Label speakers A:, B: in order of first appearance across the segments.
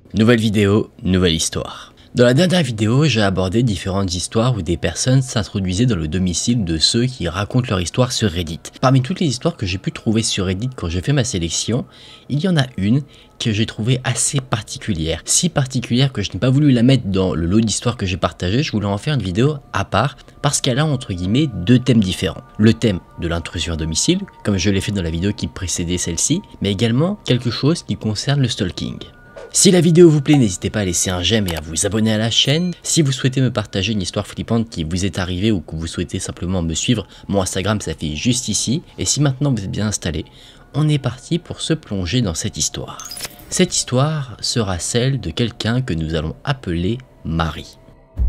A: Nouvelle vidéo, nouvelle histoire. Dans la dernière vidéo, j'ai abordé différentes histoires où des personnes s'introduisaient dans le domicile de ceux qui racontent leur histoire sur Reddit. Parmi toutes les histoires que j'ai pu trouver sur Reddit quand j'ai fait ma sélection, il y en a une que j'ai trouvée assez particulière. Si particulière que je n'ai pas voulu la mettre dans le lot d'histoires que j'ai partagé, je voulais en faire une vidéo à part parce qu'elle a entre guillemets deux thèmes différents. Le thème de l'intrusion à domicile, comme je l'ai fait dans la vidéo qui précédait celle-ci, mais également quelque chose qui concerne le stalking. Si la vidéo vous plaît, n'hésitez pas à laisser un j'aime et à vous abonner à la chaîne. Si vous souhaitez me partager une histoire flippante qui vous est arrivée ou que vous souhaitez simplement me suivre, mon Instagram s'affiche juste ici. Et si maintenant vous êtes bien installé, on est parti pour se plonger dans cette histoire. Cette histoire sera celle de quelqu'un que nous allons appeler Marie.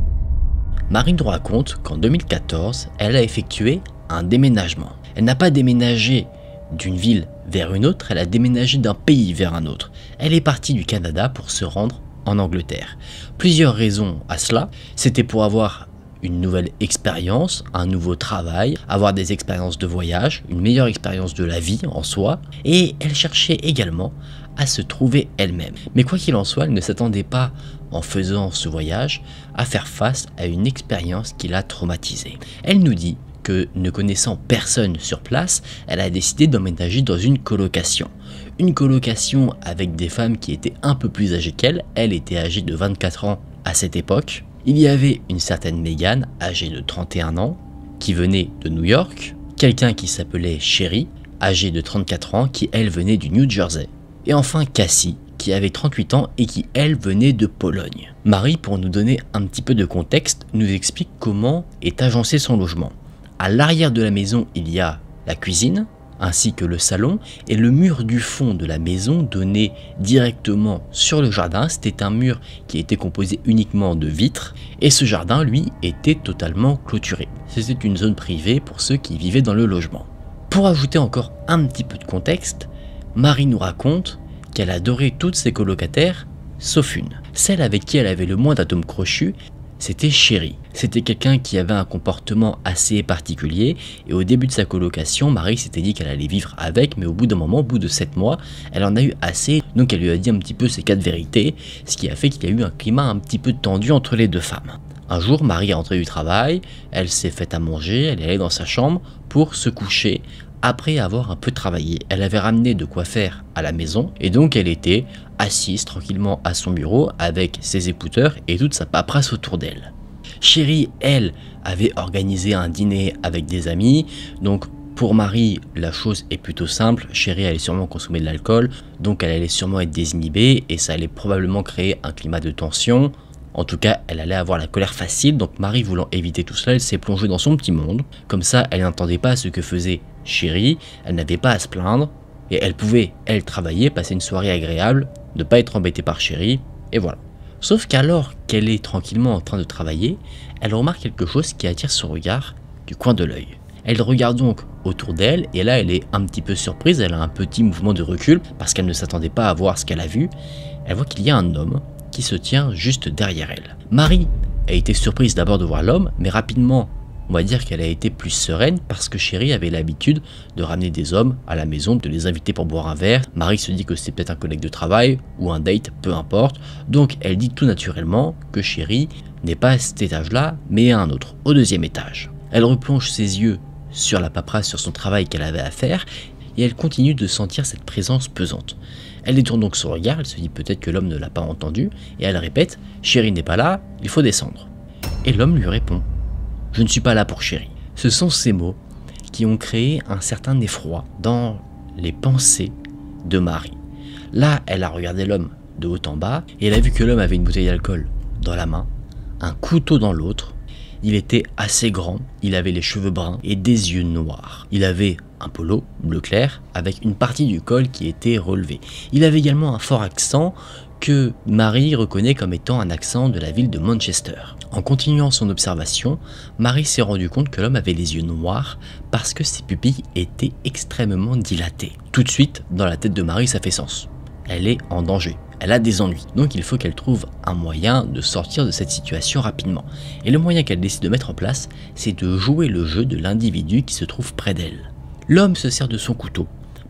A: Marie nous raconte qu'en 2014, elle a effectué un déménagement. Elle n'a pas déménagé d'une ville vers une autre, elle a déménagé d'un pays vers un autre. Elle est partie du Canada pour se rendre en Angleterre. Plusieurs raisons à cela. C'était pour avoir une nouvelle expérience, un nouveau travail, avoir des expériences de voyage, une meilleure expérience de la vie en soi. Et elle cherchait également à se trouver elle-même. Mais quoi qu'il en soit, elle ne s'attendait pas, en faisant ce voyage, à faire face à une expérience qui l'a traumatisée. Elle nous dit que, ne connaissant personne sur place, elle a décidé d'emménager dans une colocation. Une colocation avec des femmes qui étaient un peu plus âgées qu'elle. Elle était âgée de 24 ans à cette époque. Il y avait une certaine Megan, âgée de 31 ans, qui venait de New York. Quelqu'un qui s'appelait Sherry, âgée de 34 ans, qui elle venait du New Jersey. Et enfin Cassie, qui avait 38 ans et qui elle venait de Pologne. Marie, pour nous donner un petit peu de contexte, nous explique comment est agencé son logement. À l'arrière de la maison, il y a la cuisine, ainsi que le salon, et le mur du fond de la maison donnait directement sur le jardin. C'était un mur qui était composé uniquement de vitres, et ce jardin, lui, était totalement clôturé. C'était une zone privée pour ceux qui vivaient dans le logement. Pour ajouter encore un petit peu de contexte, Marie nous raconte qu'elle adorait toutes ses colocataires, sauf une. Celle avec qui elle avait le moins d'atomes crochus, c'était Sherry. C'était quelqu'un qui avait un comportement assez particulier et au début de sa colocation, Marie s'était dit qu'elle allait vivre avec, mais au bout d'un moment, au bout de 7 mois, elle en a eu assez, donc elle lui a dit un petit peu ses 4 vérités, ce qui a fait qu'il y a eu un climat un petit peu tendu entre les deux femmes. Un jour, Marie est rentrée du travail, elle s'est faite à manger, elle est allée dans sa chambre pour se coucher après avoir un peu travaillé. Elle avait ramené de quoi faire à la maison et donc elle était assise tranquillement à son bureau avec ses écouteurs et toute sa paperasse autour d'elle. Sherry, elle, avait organisé un dîner avec des amis, donc pour Marie, la chose est plutôt simple. Sherry allait sûrement consommer de l'alcool, donc elle allait sûrement être désinhibée et ça allait probablement créer un climat de tension. En tout cas, elle allait avoir la colère facile, donc Marie voulant éviter tout cela, elle s'est plongée dans son petit monde. Comme ça, elle n'entendait pas ce que faisait Sherry, elle n'avait pas à se plaindre, et elle pouvait, elle, travailler, passer une soirée agréable, ne pas être embêtée par Sherry, et voilà. Sauf qu'alors qu'elle est tranquillement en train de travailler, elle remarque quelque chose qui attire son regard du coin de l'œil. Elle regarde donc autour d'elle, et là elle est un petit peu surprise, elle a un petit mouvement de recul, parce qu'elle ne s'attendait pas à voir ce qu'elle a vu. Elle voit qu'il y a un homme qui se tient juste derrière elle. Marie a été surprise d'abord de voir l'homme, mais rapidement, on va dire qu'elle a été plus sereine parce que Sherry avait l'habitude de ramener des hommes à la maison, de les inviter pour boire un verre. Marie se dit que c'est peut-être un collègue de travail ou un date, peu importe. Donc elle dit tout naturellement que Sherry n'est pas à cet étage-là, mais à un autre, au deuxième étage. Elle replonge ses yeux sur la paperasse, sur son travail qu'elle avait à faire, et elle continue de sentir cette présence pesante. Elle détourne donc son regard, elle se dit peut-être que l'homme ne l'a pas entendu, et elle répète « Sherry n'est pas là, il faut descendre ». Et l'homme lui répond « Je ne suis pas là pour Sherry ». Ce sont ces mots qui ont créé un certain effroi dans les pensées de Marie. Là, elle a regardé l'homme de haut en bas, et elle a vu que l'homme avait une bouteille d'alcool dans la main, un couteau dans l'autre. Il était assez grand, il avait les cheveux bruns et des yeux noirs. Il avait un polo bleu clair avec une partie du col qui était relevée. Il avait également un fort accent que Marie reconnaît comme étant un accent de la ville de Manchester. En continuant son observation, Marie s'est rendu compte que l'homme avait les yeux noirs parce que ses pupilles étaient extrêmement dilatées. Tout de suite, dans la tête de Marie, ça fait sens. Elle est en danger. Elle a des ennuis, donc il faut qu'elle trouve un moyen de sortir de cette situation rapidement. Et le moyen qu'elle décide de mettre en place, c'est de jouer le jeu de l'individu qui se trouve près d'elle. L'homme se sert de son couteau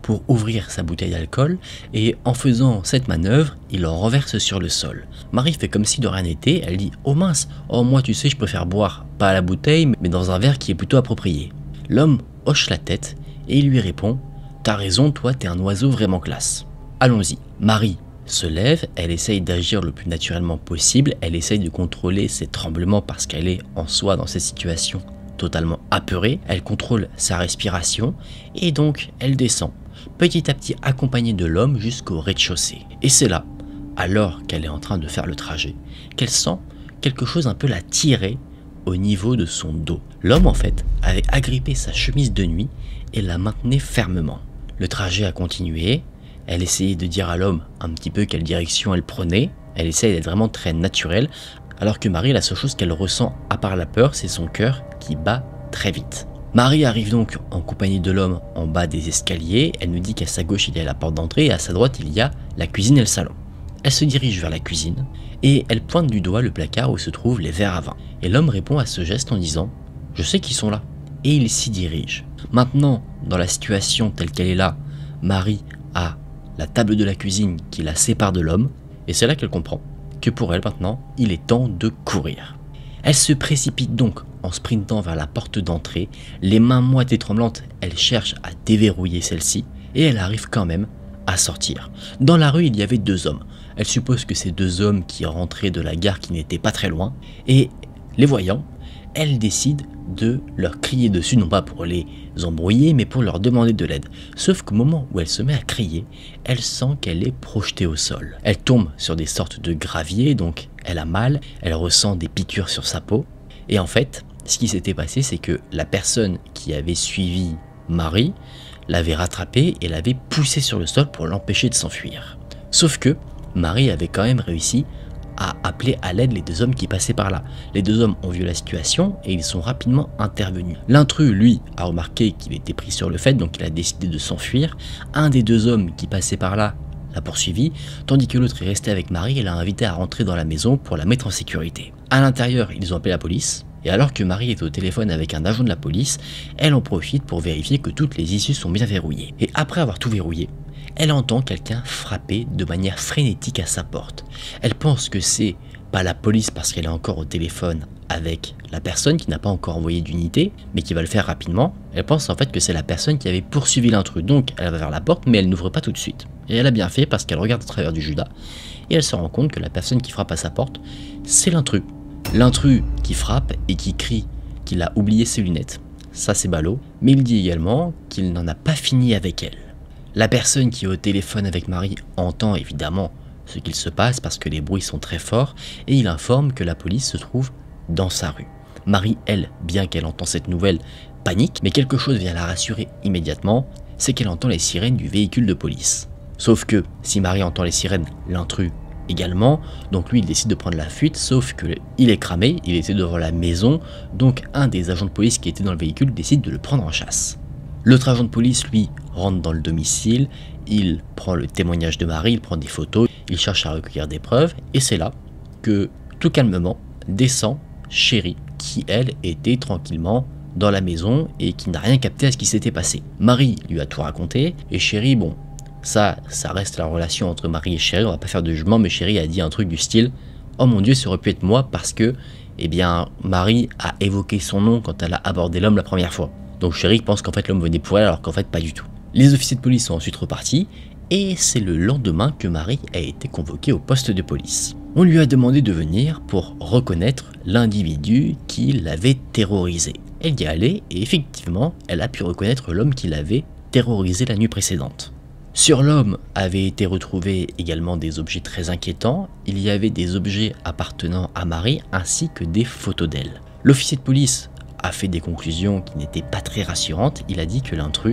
A: pour ouvrir sa bouteille d'alcool et en faisant cette manœuvre, il en renverse sur le sol. Marie fait comme si de rien n'était, elle dit « Oh mince, oh moi tu sais je préfère boire, pas à la bouteille mais dans un verre qui est plutôt approprié ». L'homme hoche la tête et il lui répond « T'as raison, toi t'es un oiseau vraiment classe. Allons-y ». Marie se lève, elle essaye d'agir le plus naturellement possible, elle essaye de contrôler ses tremblements parce qu'elle est en soi dans cette situation totalement apeurée, elle contrôle sa respiration et donc elle descend, petit à petit accompagnée de l'homme jusqu'au rez-de-chaussée. Et c'est là, alors qu'elle est en train de faire le trajet, qu'elle sent quelque chose un peu la tirer au niveau de son dos. L'homme en fait avait agrippé sa chemise de nuit et la maintenait fermement. Le trajet a continué, elle essayait de dire à l'homme un petit peu quelle direction elle prenait, elle essayait d'être vraiment très naturelle, alors que Marie, la seule chose qu'elle ressent à part la peur, c'est son cœur qui bat très vite. Marie arrive donc en compagnie de l'homme en bas des escaliers, elle nous dit qu'à sa gauche il y a la porte d'entrée et à sa droite il y a la cuisine et le salon. Elle se dirige vers la cuisine et elle pointe du doigt le placard où se trouvent les verres à vin. Et l'homme répond à ce geste en disant « Je sais qu'ils sont là » et il s'y dirige. Maintenant, dans la situation telle qu'elle est là, Marie a la table de la cuisine qui la sépare de l'homme et c'est là qu'elle comprend que pour elle maintenant, il est temps de courir. Elle se précipite donc en sprintant vers la porte d'entrée, les mains moites et tremblantes, elle cherche à déverrouiller celle-ci et elle arrive quand même à sortir. Dans la rue, il y avait deux hommes. Elle suppose que ces deux hommes qui rentraient de la gare qui n'était pas très loin et les voyant, elle décide de leur crier dessus, non pas pour les embrouiller, mais pour leur demander de l'aide. Sauf qu'au moment où elle se met à crier, elle sent qu'elle est projetée au sol. Elle tombe sur des sortes de graviers, donc elle a mal, elle ressent des piqûres sur sa peau. Et en fait, ce qui s'était passé, c'est que la personne qui avait suivi Marie l'avait rattrapée et l'avait poussée sur le sol pour l'empêcher de s'enfuir. Sauf que Marie avait quand même réussi à appeler à l'aide les deux hommes qui passaient par là. Les deux hommes ont vu la situation et ils sont rapidement intervenus. L'intrus, lui, a remarqué qu'il était pris sur le fait, donc il a décidé de s'enfuir. Un des deux hommes qui passait par là l'a poursuivi, tandis que l'autre est resté avec Marie et l'a invité à rentrer dans la maison pour la mettre en sécurité. À l'intérieur, ils ont appelé la police, et alors que Marie est au téléphone avec un agent de la police, elle en profite pour vérifier que toutes les issues sont bien verrouillées. Et après avoir tout verrouillé, elle entend quelqu'un frapper de manière frénétique à sa porte. Elle pense que c'est pas la police parce qu'elle est encore au téléphone avec la personne qui n'a pas encore envoyé d'unité, mais qui va le faire rapidement. Elle pense en fait que c'est la personne qui avait poursuivi l'intrus, donc elle va vers la porte, mais elle n'ouvre pas tout de suite. Et elle a bien fait parce qu'elle regarde à travers du Judas, et elle se rend compte que la personne qui frappe à sa porte, c'est l'intrus. L'intrus qui frappe et qui crie qu'il a oublié ses lunettes. Ça c'est ballot, mais il dit également qu'il n'en a pas fini avec elle. La personne qui est au téléphone avec Marie entend évidemment ce qu'il se passe parce que les bruits sont très forts et il informe que la police se trouve dans sa rue. Marie, elle, bien qu'elle entend cette nouvelle, panique, mais quelque chose vient la rassurer immédiatement, c'est qu'elle entend les sirènes du véhicule de police. Sauf que si Marie entend les sirènes, l'intrus également, donc lui il décide de prendre la fuite, sauf que il est cramé, il était devant la maison, donc un des agents de police qui était dans le véhicule décide de le prendre en chasse. L'autre agent de police, lui, rentre dans le domicile, il prend le témoignage de Marie, il prend des photos, il cherche à recueillir des preuves, et c'est là que, tout calmement, descend Chérie, qui elle était tranquillement dans la maison et qui n'a rien capté à ce qui s'était passé. Marie lui a tout raconté, et Chérie, bon, ça reste la relation entre Marie et Chérie, on va pas faire de jugement, mais Chérie a dit un truc du style « Oh mon Dieu, ça aurait pu être moi parce que, eh bien, Marie a évoqué son nom quand elle a abordé l'homme la première fois. » Donc Chérie pense qu'en fait l'homme venait pour elle alors qu'en fait pas du tout. Les officiers de police sont ensuite repartis et c'est le lendemain que Marie a été convoquée au poste de police. On lui a demandé de venir pour reconnaître l'individu qui l'avait terrorisé. Elle y est allée et effectivement elle a pu reconnaître l'homme qui l'avait terrorisé la nuit précédente. Sur l'homme avaient été retrouvés également des objets très inquiétants, il y avait des objets appartenant à Marie ainsi que des photos d'elle. L'officier de police a fait des conclusions qui n'étaient pas très rassurantes, il a dit que l'intrus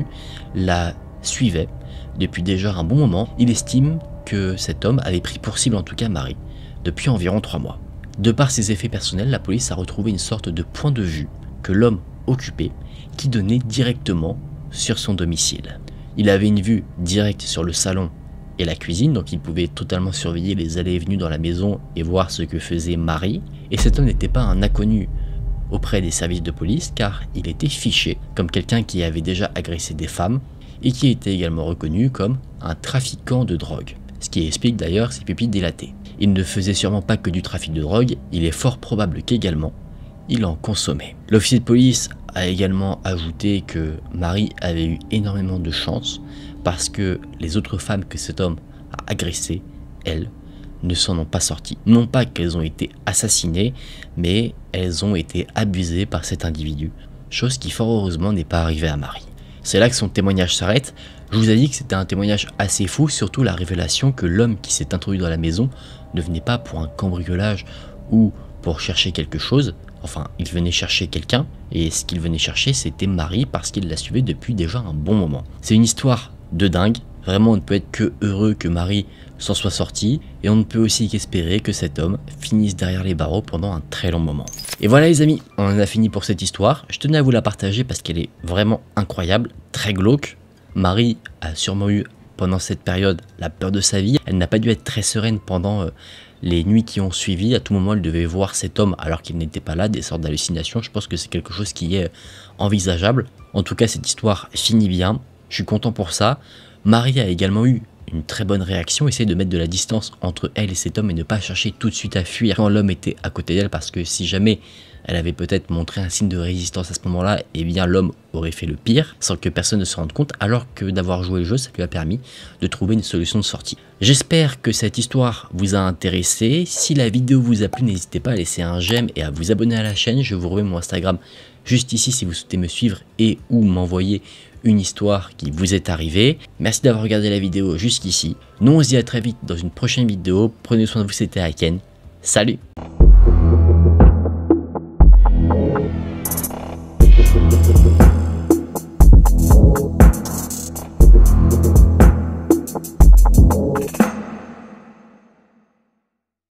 A: la suivait depuis déjà un bon moment, il estime que cet homme avait pris pour cible en tout cas Marie, depuis environ 3 mois. De par ses effets personnels, la police a retrouvé une sorte de point de vue que l'homme occupait qui donnait directement sur son domicile. Il avait une vue directe sur le salon et la cuisine, donc il pouvait totalement surveiller les allées et venues dans la maison et voir ce que faisait Marie, et cet homme n'était pas un inconnu auprès des services de police car il était fiché comme quelqu'un qui avait déjà agressé des femmes et qui était également reconnu comme un trafiquant de drogue, ce qui explique d'ailleurs ses pupilles dilatées. Il ne faisait sûrement pas que du trafic de drogue, il est fort probable qu'également il en consommait. L'officier de police a également ajouté que Marie avait eu énormément de chance parce que les autres femmes que cet homme a agressées, elles, ne s'en ont pas sorties. Non pas qu'elles ont été assassinées, mais elles ont été abusées par cet individu, chose qui fort heureusement n'est pas arrivée à Marie. C'est là que son témoignage s'arrête. Je vous ai dit que c'était un témoignage assez fou, surtout la révélation que l'homme qui s'est introduit dans la maison ne venait pas pour un cambriolage ou pour chercher quelque chose. Enfin, il venait chercher quelqu'un, et ce qu'il venait chercher, c'était Marie, parce qu'il la suivait depuis déjà un bon moment. C'est une histoire de dingue. Vraiment, on ne peut être que heureux que Marie s'en soit sortie, et on ne peut aussi qu'espérer que cet homme finisse derrière les barreaux pendant un très long moment. Et voilà les amis, on en a fini pour cette histoire. Je tenais à vous la partager parce qu'elle est vraiment incroyable, très glauque. Marie a sûrement eu, pendant cette période, la peur de sa vie. Elle n'a pas dû être très sereine pendant les nuits qui ont suivi. À tout moment, elle devait voir cet homme alors qu'il n'était pas là, des sortes d'hallucinations. Je pense que c'est quelque chose qui est envisageable. En tout cas, cette histoire finit bien. Je suis content pour ça. Marie a également eu une très bonne réaction, essayer de mettre de la distance entre elle et cet homme et ne pas chercher tout de suite à fuir quand l'homme était à côté d'elle, parce que si jamais elle avait peut-être montré un signe de résistance à ce moment-là, eh bien l'homme aurait fait le pire sans que personne ne se rende compte, alors que d'avoir joué le jeu, ça lui a permis de trouver une solution de sortie. J'espère que cette histoire vous a intéressé. Si la vidéo vous a plu, n'hésitez pas à laisser un j'aime et à vous abonner à la chaîne. Je vous remets mon Instagram juste ici si vous souhaitez me suivre et ou m'envoyer une histoire qui vous est arrivée. Merci d'avoir regardé la vidéo jusqu'ici. Nous on se dit à très vite dans une prochaine vidéo. Prenez soin de vous, c'était Aken. Salut!